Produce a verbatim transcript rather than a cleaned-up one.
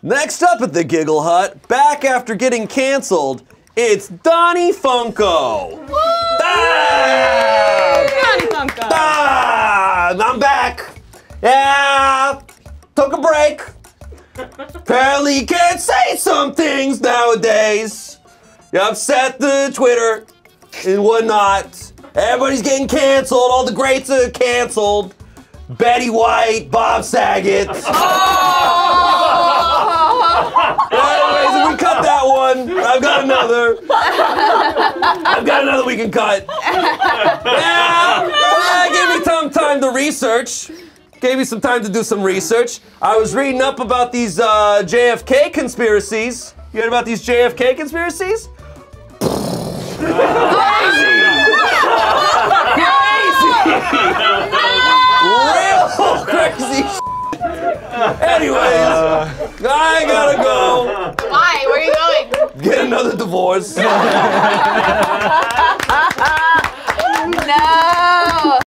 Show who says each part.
Speaker 1: Next up at the Giggle Hut, back after getting canceled, it's Donnie Funko. Ah!
Speaker 2: Donnie Funko.
Speaker 1: Ah! I'm back. Yeah, took a break. Apparently you can't say some things nowadays. You upset the Twitter and whatnot. Everybody's getting canceled. All the greats are canceled. Betty White, Bob Saget. Anyways, if we cut that one, I've got another. I've got another we can cut. Yeah, yeah, give me some time to research. Gave me some time to do some research. I was reading up about these uh, J F K conspiracies. You heard about these J F K conspiracies? Crazy! Real crazy shit. Anyways, I gotta go.
Speaker 2: Why? Where are you going?
Speaker 1: Get another divorce.